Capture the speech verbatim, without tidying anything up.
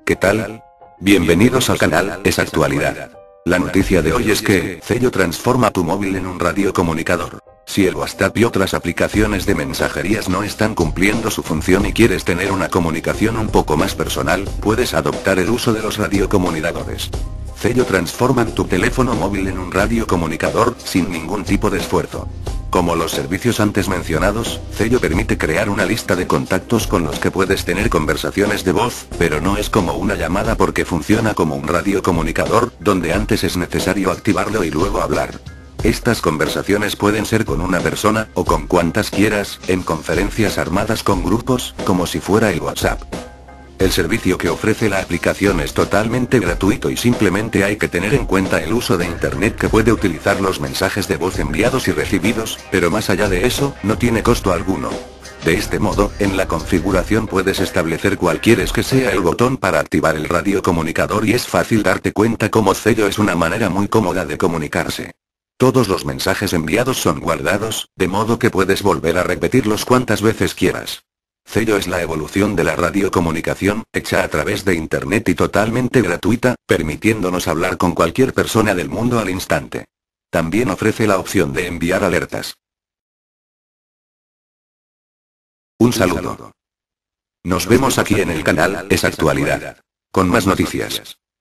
¿Qué tal? Bienvenidos al canal, Es Actualidad. La noticia de hoy es que, Cello transforma tu móvil en un radiocomunicador. Si el WhatsApp y otras aplicaciones de mensajerías no están cumpliendo su función y quieres tener una comunicación un poco más personal, puedes adoptar el uso de los radiocomunicadores. Cello transforma tu teléfono móvil en un radiocomunicador, sin ningún tipo de esfuerzo. Como los servicios antes mencionados, Cello permite crear una lista de contactos con los que puedes tener conversaciones de voz, pero no es como una llamada porque funciona como un radiocomunicador, donde antes es necesario activarlo y luego hablar. Estas conversaciones pueden ser con una persona, o con cuantas quieras, en conferencias armadas con grupos, como si fuera el WhatsApp. El servicio que ofrece la aplicación es totalmente gratuito y simplemente hay que tener en cuenta el uso de internet que puede utilizar los mensajes de voz enviados y recibidos, pero más allá de eso, no tiene costo alguno. De este modo, en la configuración puedes establecer cuál quieres que sea el botón para activar el radiocomunicador y es fácil darte cuenta cómo Cello es una manera muy cómoda de comunicarse. Todos los mensajes enviados son guardados, de modo que puedes volver a repetirlos cuantas veces quieras. Cello es la evolución de la radiocomunicación, hecha a través de internet y totalmente gratuita, permitiéndonos hablar con cualquier persona del mundo al instante. También ofrece la opción de enviar alertas. Un saludo. Nos vemos aquí en el canal, Es Actualidad. Con más noticias.